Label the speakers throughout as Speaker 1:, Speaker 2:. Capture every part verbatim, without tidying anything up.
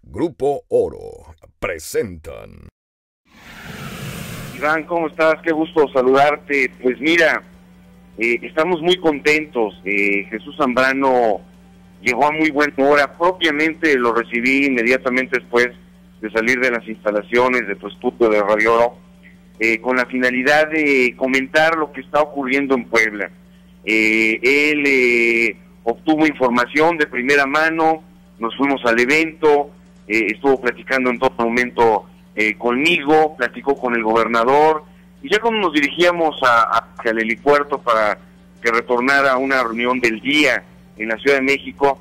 Speaker 1: Grupo Oro presentan.
Speaker 2: Iván, ¿cómo estás? Qué gusto saludarte. Pues mira, eh, estamos muy contentos. Eh, Jesús Zambrano llegó a muy buena hora. Propiamente lo recibí inmediatamente después de salir de las instalaciones de tu estudio de Radio Oro, eh, con la finalidad de comentar lo que está ocurriendo en Puebla. Eh, él eh, obtuvo información de primera mano, nos fuimos al evento, eh, estuvo platicando en todo momento eh, conmigo, platicó con el gobernador, y ya cuando nos dirigíamos a, a, hacia el helipuerto para que retornara a una reunión del día en la Ciudad de México,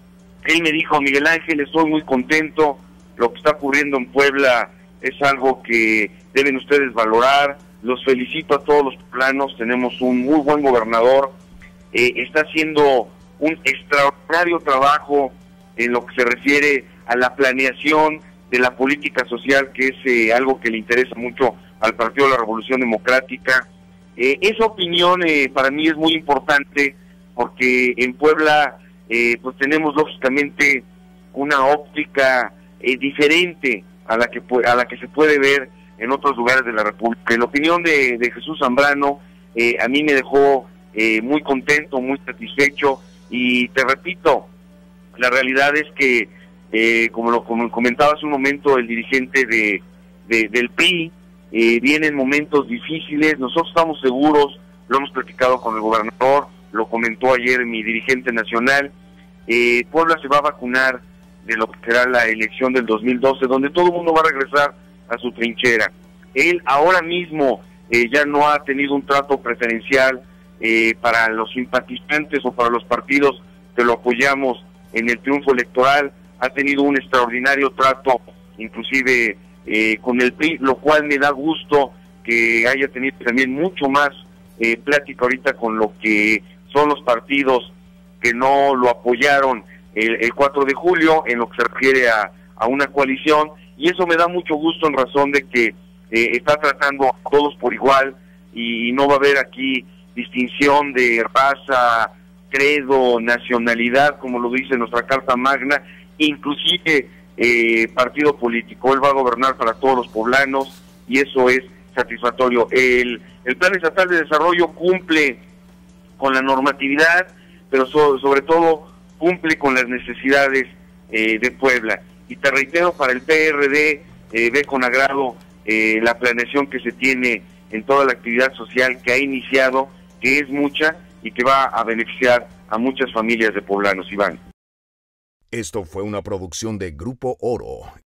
Speaker 2: él me dijo: Miguel Ángel, estoy muy contento, lo que está ocurriendo en Puebla es algo que deben ustedes valorar, los felicito a todos los poblanos, tenemos un muy buen gobernador, eh, está haciendo un extraordinario trabajo en lo que se refiere a la planeación de la política social, que es eh, algo que le interesa mucho al Partido de la Revolución Democrática. Eh, esa opinión eh, para mí es muy importante, porque en Puebla eh, pues tenemos lógicamente una óptica eh, diferente a la que a la que se puede ver en otros lugares de la República. La opinión de, de Jesús Zambrano eh, a mí me dejó eh, muy contento, muy satisfecho, y te repito, la realidad es que, eh, como lo como comentaba hace un momento el dirigente de, de del P R I, eh, vienen momentos difíciles, nosotros estamos seguros, lo hemos platicado con el gobernador, lo comentó ayer mi dirigente nacional, eh, Puebla se va a vacunar de lo que será la elección del dos mil doce, donde todo el mundo va a regresar a su trinchera. Él ahora mismo eh, ya no ha tenido un trato preferencial eh, para los simpatizantes o para los partidos que lo apoyamos en el triunfo electoral, ha tenido un extraordinario trato, inclusive eh, con el P R I, lo cual me da gusto que haya tenido también mucho más eh, plática ahorita con lo que son los partidos que no lo apoyaron el, el cuatro de julio, en lo que se refiere a, a una coalición, y eso me da mucho gusto en razón de que eh, está tratando a todos por igual, y, y no va a haber aquí distinción de raza, credo, nacionalidad, como lo dice nuestra Carta Magna, inclusive eh, partido político. Él va a gobernar para todos los poblanos y eso es satisfactorio. El, el Plan Estatal de Desarrollo cumple con la normatividad, pero so, sobre todo cumple con las necesidades eh, de Puebla. Y te reitero, para el P R D eh, ve con agrado eh, la planeación que se tiene en toda la actividad social que ha iniciado, que es mucha y que va a beneficiar a muchas familias de poblanos, Iván.
Speaker 1: Esto fue una producción de Grupo Oro